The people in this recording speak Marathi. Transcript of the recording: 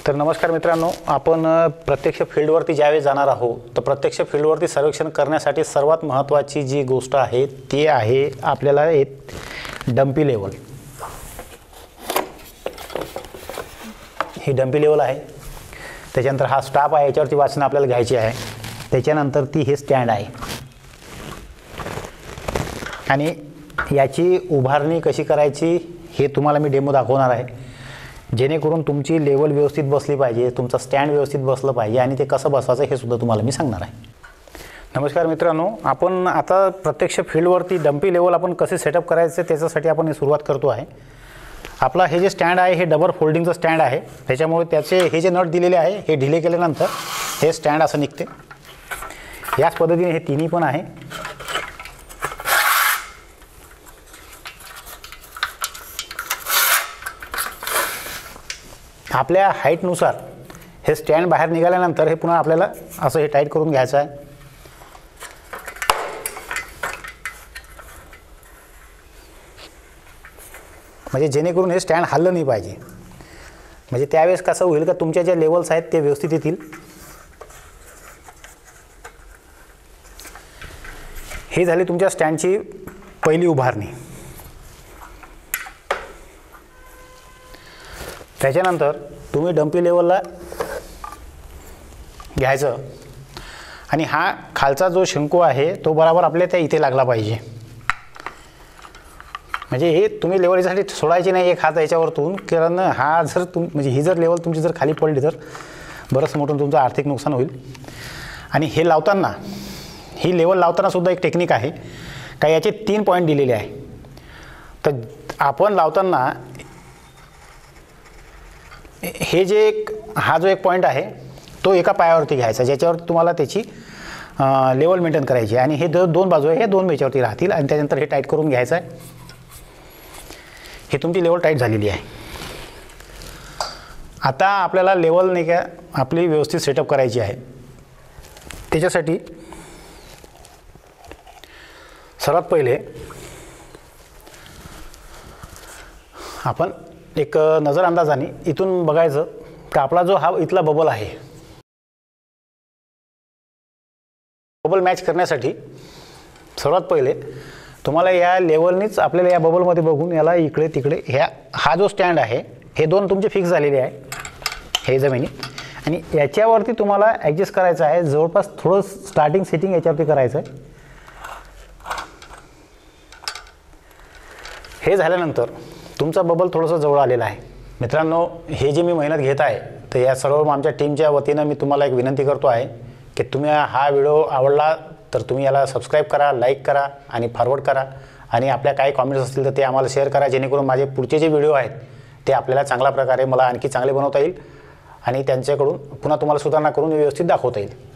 तर नमस्कार मित्रांनो, आपण प्रत्यक्ष फील्डवरती ज्यावेळेस जाणार आहोत तर प्रत्यक्ष फील्डवरती सर्वेक्षण करण्यासाठी सर्वात महत्त्वाची जी गोष्ट आहे ती आहे आपल्याला एक डंपी लेवल. ही डंपी लेवल आहे. त्याच्यानंतर हा स्टाफ आहे, याच्यावरती वाचन आपल्याला घ्यायची आहे. त्याच्यानंतर ती हे स्टँड आहे आणि याची उभारणी कशी करायची हे तुम्हाला मी डेमो दाखवणार आहे, जेणेकरून तुमची लेवल व्यवस्थित बसली पाहिजे, तुमचा स्टँड व्यवस्थित बसलं पाहिजे आणि ते कसं बसवायचं हे सुद्धा तुम्हाला मी सांगणार आहे. नमस्कार मित्रांनो, आपण आता प्रत्यक्ष फील्डवरती डंपी लेवल आपण कसे सेटअप करायचे त्याच्यासाठी आपण सुरुवात करतो आहे. आपला हे जे स्टँड आहे हे डबल फोल्डिंगचं स्टँड आहे. त्याच्यामुळे त्याचे हे जे नट दिलेले आहे हे ढिले केल्यानंतर हे स्टँड असं निघते. याच पद्धतीने हे तिन्ही पण आहे. आपल्या हाईटनुसार हे स्टँड बाहेर निघाल्यानंतर हे पुन्हा आपल्याला असं हे टाईट करून घ्यायचं आहे. म्हणजे जेणेकरून हे स्टँड हललं नाही पाहिजे. म्हणजे त्यावेळेस कसं होईल का तुमच्या ज्या लेवल्स आहेत ते व्यवस्थित येतील. ही झाली तुमच्या स्टँडची पहिली उभारणी. त्याच्यानंतर तुम्ही डंपी लेवलला घ्यायचं आणि हा खालचा जो शंकू आहे तो बरोबर आपल्या त्या इथे लागला पाहिजे. म्हणजे हे तुम्ही लेवल यासाठी सोडायची नाही एक हात याच्यावरतून, कारण हा जर म्हणजे ही जर लेवल तुमची जर खाली पडली तर बरंच मोठं तुमचं आर्थिक नुकसान होईल. आणि हे लावताना ही लेवल लावताना सुद्धा एक टेक्निक आहे का याचे 3 पॉईंट दिलेले आहे. तर आपण लावताना हे जे हा जो एक पॉईंट आहे तो एका पायावरती घ्यायचा, ज्याच्यावर तुम्हाला त्याची लेवल मेंटेन करायची. आणि हे दोन बाजू आहे, हे दोन याच्यावरती राहतील आणि त्यानंतर हे टाईट करून घ्यायचं आहे. हे तुमची लेवल टाईट झालेली आहे. आता आपल्याला लेवल नाही का आपली व्यवस्थित सेटअप करायची आहे. त्याच्यासाठी सर्वात पहिले आपण एक नजर अंदाजाने इथून बघायचं का आपला जो हा इथला बबल आहे, बबल मॅच करण्यासाठी सर्वात पहिले तुम्हाला या लेवलनीच आपल्याला या बबलमध्ये बघून याला इकडे तिकडे हा जो स्टँड आहे हे दोन तुमचे फिक्स झालेले आहे हे जमिनी, आणि याच्यावरती तुम्हाला ॲडजस्ट करायचं आहे. जवळपास थोडं स्टार्टिंग सेटिंग याच्यावरती करायचं आहे. हे झाल्यानंतर तुमचा बबल थोडंसं जवळ आलेला आहे. मित्रांनो, हे जे मी मेहनत घेत आहे तर या सर्व आमच्या टीमच्या वतीनं मी तुम्हाला एक विनंती करतो आहे की तुम्ही हा व्हिडिओ आवडला तर तुम्ही याला सबस्क्राईब करा, लाईक करा आणि फॉरवर्ड करा. आणि आपल्या काही कॉमेंट्स असतील तर ते आम्हाला शेअर करा, जेणेकरून माझे पुढचे जे व्हिडिओ आहेत ते आपल्याला चांगल्या प्रकारे मला आणखी चांगले बनवता येईल आणि त्यांच्याकडून पुन्हा तुम्हाला सुधारणा करून व्यवस्थित दाखवता येईल.